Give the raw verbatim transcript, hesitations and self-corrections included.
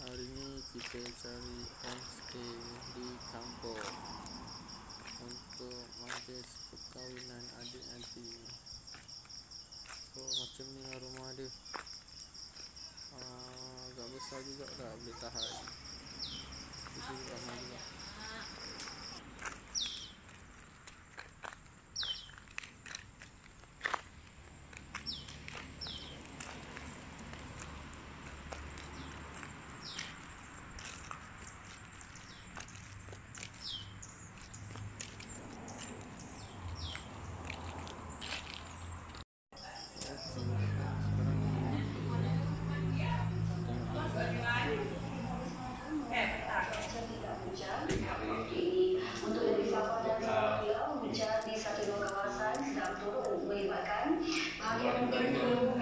Hari ini kita cari homestay di kampung untuk majlis perkahwinan adik nanti. So macam ni lah rumah dia. uh, Agak besar juga tak boleh tahan. Jadi ramai juga. Untuk lebih sabar dan sabar, hujan di satu dua kawasan sedang turun melibatkan bahagian tertentu